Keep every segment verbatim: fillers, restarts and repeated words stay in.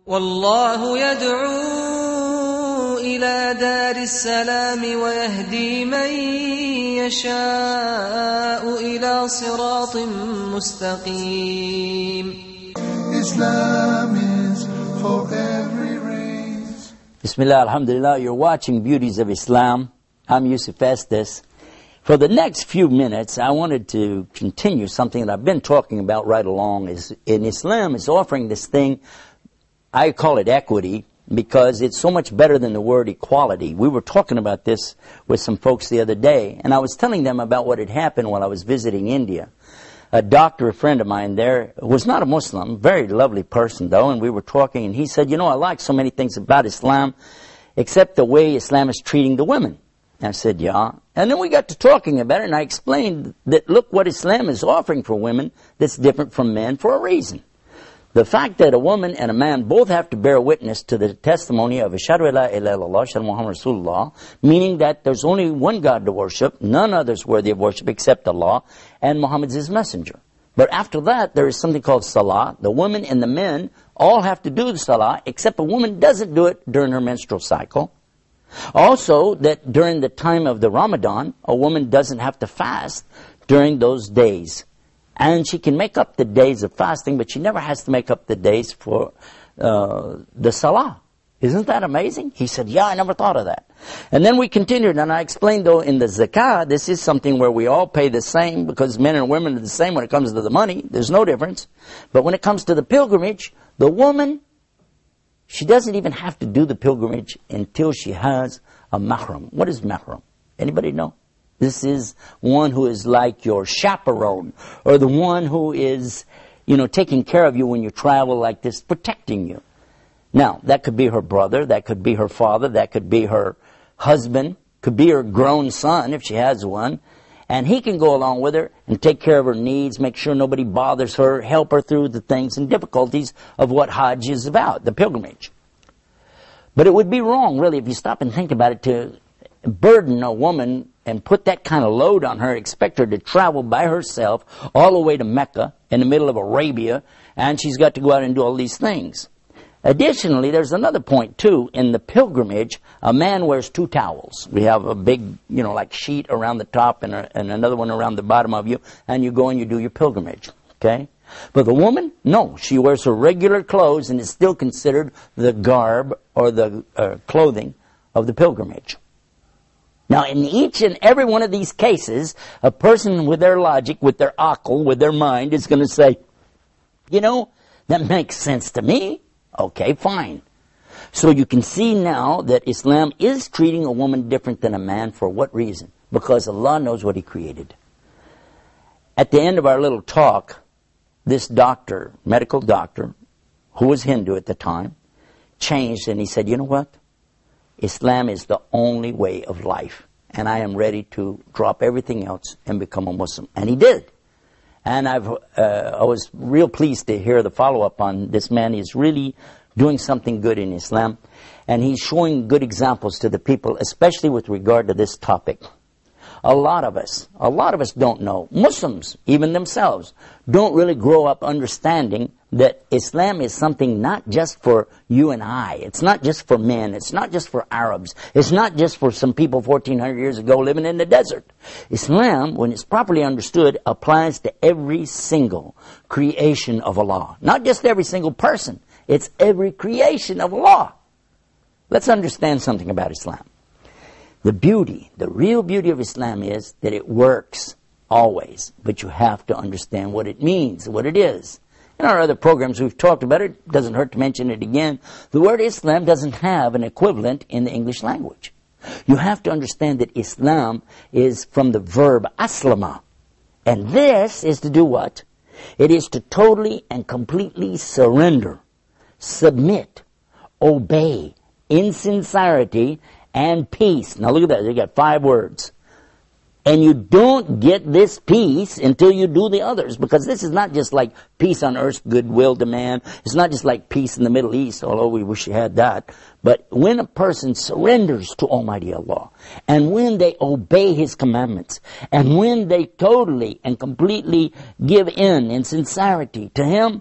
والله يدعو إلى دار السلام ويهدي من يشاء إلى صراط مستقيم. Islam is for every race. Bismillah, alhamdulillah. You're watching Beauties of Islam. I'm Yusuf Estes. For the next few minutes, I wanted to continue something that I've been talking about right along. Is in Islam, is offering this thing, I call it equity, because it's so much better than the word equality. We were talking about this with some folks the other day, and I was telling them about what had happened while I was visiting India. A doctor, a friend of mine there, was not a Muslim, very lovely person though, and we were talking, and he said, you know, I like so many things about Islam, except the way Islam is treating the women. And I said, yeah. And then we got to talking about it, and I explained that, look, what Islam is offering for women that's different from men for a reason. The fact that a woman and a man both have to bear witness to the testimony of Ashhadu an la ilaha illallah, Ashhadu Muhammad Rasulullah, meaning that there's only one God to worship, none others worthy of worship except Allah, and Muhammad is his messenger. But after that, there is something called salah. The women and the men all have to do the salah, except a woman doesn't do it during her menstrual cycle. Also, that during the time of the Ramadan, a woman doesn't have to fast during those days. And she can make up the days of fasting, but she never has to make up the days for uh, the salah. Isn't that amazing? He said, yeah, I never thought of that. And then we continued, and I explained, though, in the zakah, this is something where we all pay the same, because men and women are the same when it comes to the money. There's no difference. But when it comes to the pilgrimage, the woman, she doesn't even have to do the pilgrimage until she has a mahram. What is mahram? Anybody know? This is one who is like your chaperone, or the one who is, you know, taking care of you when you travel like this, protecting you. Now, that could be her brother, that could be her father, that could be her husband, could be her grown son if she has one, and he can go along with her and take care of her needs, make sure nobody bothers her, help her through the things and difficulties of what Hajj is about, the pilgrimage. But it would be wrong, really, if you stop and think about it, to burden a woman and put that kind of load on her, expect her to travel by herself all the way to Mecca in the middle of Arabia, and she's got to go out and do all these things. Additionally, there's another point too. In the pilgrimage, a man wears two towels. We have a big, you know, like sheet around the top and, a, and another one around the bottom of you, and you go and you do your pilgrimage. Okay? But the woman, no, she wears her regular clothes and is still considered the garb or the uh, clothing of the pilgrimage. Now, in each and every one of these cases, a person with their logic, with their aql, with their mind, is going to say, you know, that makes sense to me. Okay, fine. So you can see now that Islam is treating a woman different than a man. For what reason? Because Allah knows what He created. At the end of our little talk, this doctor, medical doctor, who was Hindu at the time, changed and he said, you know what? Islam is the only way of life, and I am ready to drop everything else and become a Muslim. And he did. And I've, uh, I was real pleased to hear the follow-up on this man. He's really doing something good in Islam, and he's showing good examples to the people, especially with regard to this topic. A lot of us, a lot of us don't know. Muslims, even themselves, don't really grow up understanding that Islam is something not just for you and I. It's not just for men. It's not just for Arabs. It's not just for some people fourteen hundred years ago living in the desert. Islam, when it's properly understood, applies to every single creation of Allah. Not just every single person. It's every creation of Allah. Let's understand something about Islam. The beauty, the real beauty of Islam is that it works always, but you have to understand what it means, what it is. In our other programs we've talked about it, it doesn't hurt to mention it again. The word Islam doesn't have an equivalent in the English language. You have to understand that Islam is from the verb aslama. And this is to do what? It is to totally and completely surrender, submit, obey, in sincerity, and peace. Now look at that. You got five words. And you don't get this peace until you do the others. Because this is not just like peace on earth, goodwill to man. It's not just like peace in the Middle East, although we wish you had that. But when a person surrenders to Almighty Allah, and when they obey His commandments, and when they totally and completely give in in sincerity to Him,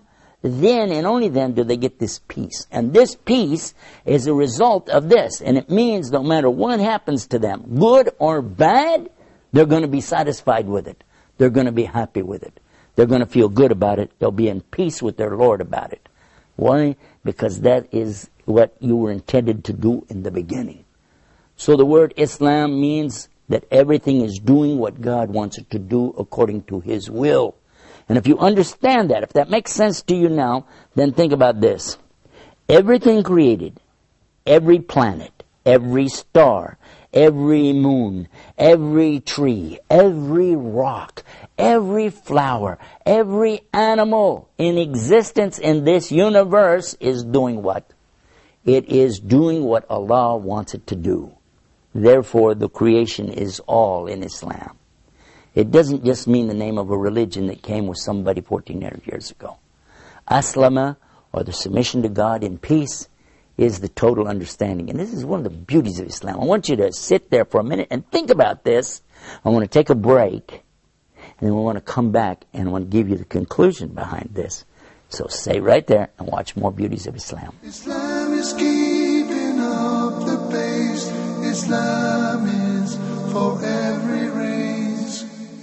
then and only then do they get this peace. And this peace is a result of this. And it means no matter what happens to them, good or bad, they're going to be satisfied with it. They're going to be happy with it. They're going to feel good about it. They'll be in peace with their Lord about it. Why? Because that is what you were intended to do in the beginning. So the word Islam means that everything is doing what God wants it to do according to His will. And if you understand that, if that makes sense to you now, then think about this. Everything created, every planet, every star, every moon, every tree, every rock, every flower, every animal in existence in this universe is doing what? It is doing what Allah wants it to do. Therefore, the creation is all in Islam. It doesn't just mean the name of a religion that came with somebody fourteen hundred years ago. Aslama, or the submission to God in peace, is the total understanding. And this is one of the beauties of Islam. I want you to sit there for a minute and think about this. I want to take a break, and then we want to come back and I want to give you the conclusion behind this. So stay right there and watch more beauties of Islam. Islam is keeping up the pace. Islam is for every race.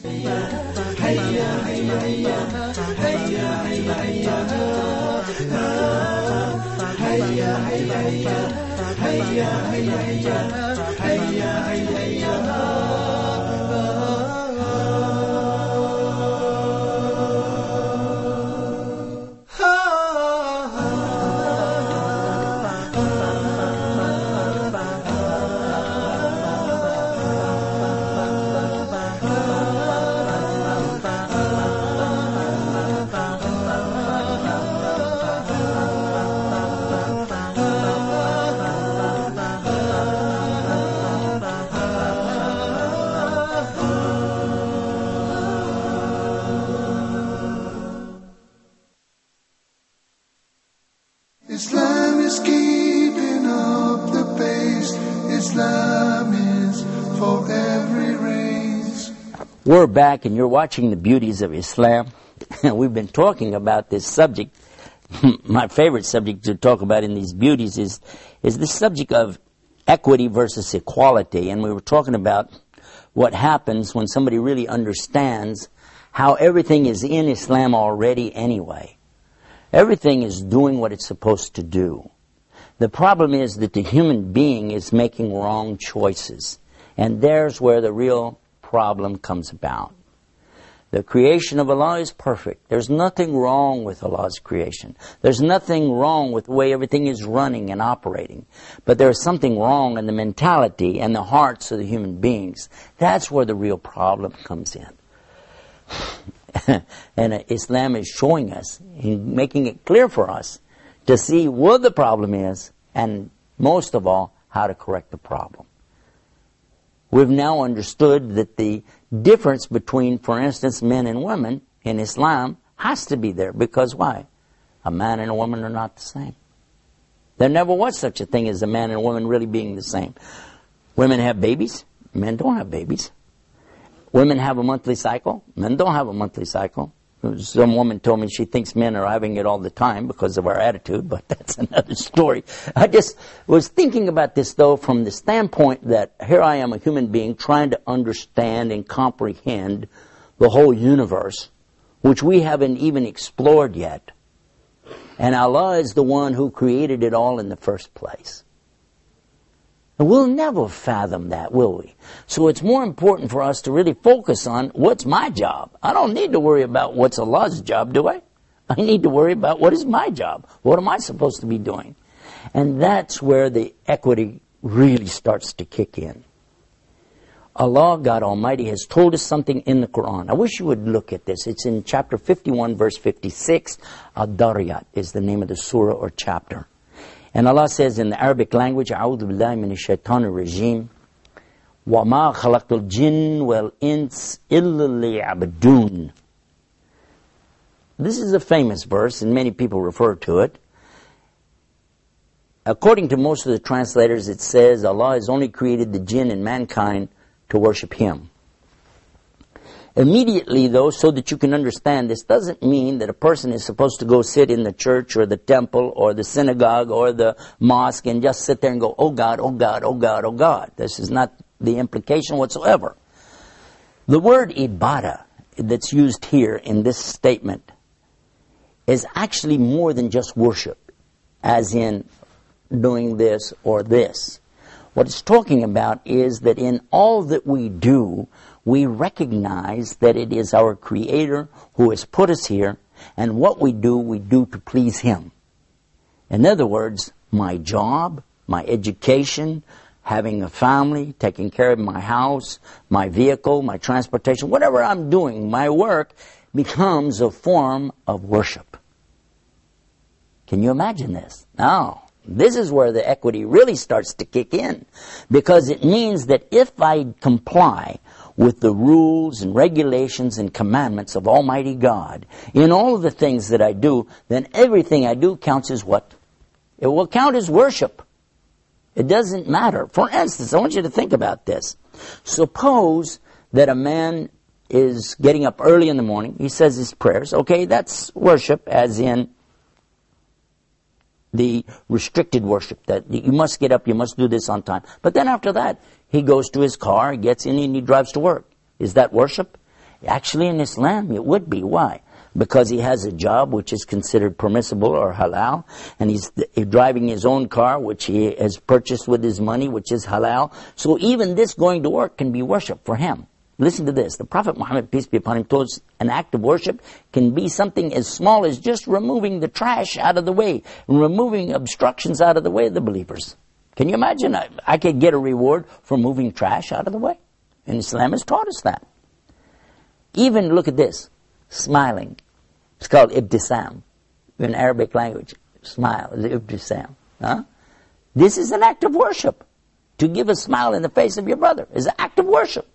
Islam is keeping up the pace. Islam is for every race. We're back and you're watching the beauties of Islam. We've been talking about this subject. My favorite subject to talk about in these beauties is, is the subject of equity versus equality. And we were talking about what happens when somebody really understands how everything is in Islam already anyway. Everything is doing what it's supposed to do. The problem is that the human being is making wrong choices. And there's where the real problem comes about. The creation of Allah is perfect. There's nothing wrong with Allah's creation. There's nothing wrong with the way everything is running and operating. But there's something wrong in the mentality and the hearts of the human beings. That's where the real problem comes in. And Islam is showing us, making it clear for us to see what the problem is, and most of all, how to correct the problem. We've now understood that the difference between, for instance, men and women in Islam has to be there. Because why? A man and a woman are not the same. There never was such a thing as a man and a woman really being the same. Women have babies. Men don't have babies. Women have a monthly cycle. Men don't have a monthly cycle. Some woman told me she thinks men are having it all the time because of our attitude, but that's another story. I just was thinking about this, though, from the standpoint that here I am, a human being, trying to understand and comprehend the whole universe, which we haven't even explored yet. And Allah is the one who created it all in the first place. And we'll never fathom that, will we? So it's more important for us to really focus on what's my job. I don't need to worry about what's Allah's job, do I? I need to worry about what is my job. What am I supposed to be doing? And that's where the equity really starts to kick in. Allah, God Almighty, has told us something in the Quran. I wish you would look at this. It's in chapter fifty-one, verse fifty-six. Ad-Dariyat is the name of the surah or chapter. And Allah says in the Arabic language, أعوذ بالله من الشيطان الرجيم وما خلقت الجن والإنس إلا ليعبدون. This is a famous verse, and many people refer to it. According to most of the translators, it says Allah has only created the jinn and mankind to worship Him. Immediately, though, so that you can understand, this doesn't mean that a person is supposed to go sit in the church or the temple or the synagogue or the mosque and just sit there and go, oh God, oh God, oh God, oh God. This is not the implication whatsoever. The word ibadah that's used here in this statement is actually more than just worship, as in doing this or this. What it's talking about is that in all that we do, we recognize that it is our Creator who has put us here, and what we do, we do to please Him. In other words, my job, my education, having a family, taking care of my house, my vehicle, my transportation, whatever I'm doing, my work becomes a form of worship. Can you imagine this? Now, this is where the equity really starts to kick in, because it means that if I comply with the rules and regulations and commandments of Almighty God in all of the things that I do, then everything I do counts as what? It will count as worship. It doesn't matter. For instance, I want you to think about this. Suppose that a man is getting up early in the morning, he says his prayers. Okay, that's worship, as in the restricted worship, that you must get up, you must do this on time. But then after that, he goes to his car, he gets in and he drives to work. Is that worship? Actually, in Islam, it would be. Why? Because he has a job which is considered permissible or halal, and he's driving his own car which he has purchased with his money, which is halal. So even this going to work can be worship for him. Listen to this. The Prophet Muhammad, peace be upon him, told us an act of worship can be something as small as just removing the trash out of the way, removing obstructions out of the way of the believers. Can you imagine? I, I could get a reward for moving trash out of the way. And Islam has taught us that. Even look at this. Smiling. It's called ibtisam. In Arabic language, smile is ibtisam. Huh? This is an act of worship. To give a smile in the face of your brother is an act of worship.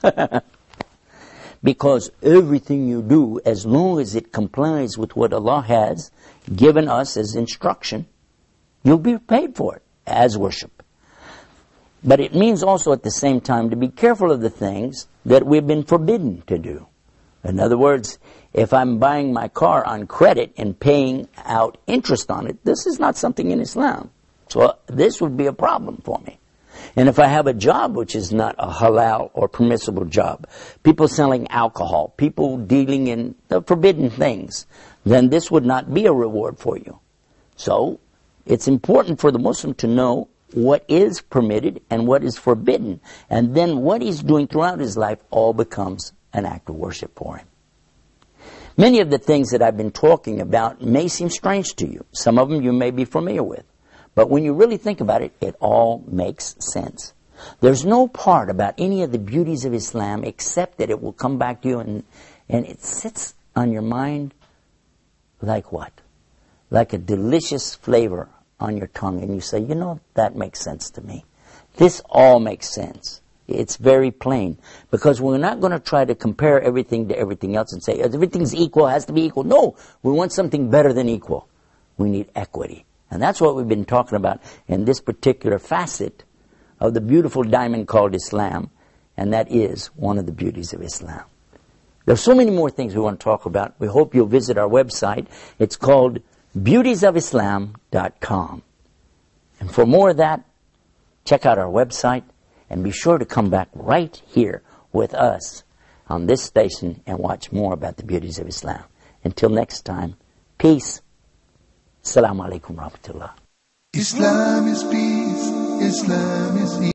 Because everything you do, as long as it complies with what Allah has given us as instruction, you'll be paid for it as worship. But it means also at the same time to be careful of the things that we've been forbidden to do. In other words, if I'm buying my car on credit and paying out interest on it, this is not something in Islam. So this would be a problem for me. And if I have a job which is not a halal or permissible job, people selling alcohol, people dealing in the forbidden things, then this would not be a reward for you. So it's important for the Muslim to know what is permitted and what is forbidden. And then what he's doing throughout his life all becomes an act of worship for him. Many of the things that I've been talking about may seem strange to you. Some of them you may be familiar with. But when you really think about it, it all makes sense. There's no part about any of the beauties of Islam except that it will come back to you and, and it sits on your mind like what? Like a delicious flavor on your tongue. And you say, you know, that makes sense to me. This all makes sense. It's very plain. Because we're not going to try to compare everything to everything else and say, everything's equal, has to be equal. No, we want something better than equal. We need equity. And that's what we've been talking about in this particular facet of the beautiful diamond called Islam, and that is one of the beauties of Islam. There's so many more things we want to talk about. We hope you'll visit our website. It's called beauties of islam dot com. And for more of that, check out our website and be sure to come back right here with us on this station and watch more about the beauties of Islam. Until next time, peace. Assalamu alaikum wa rahmatullah. Islam is peace, Islam is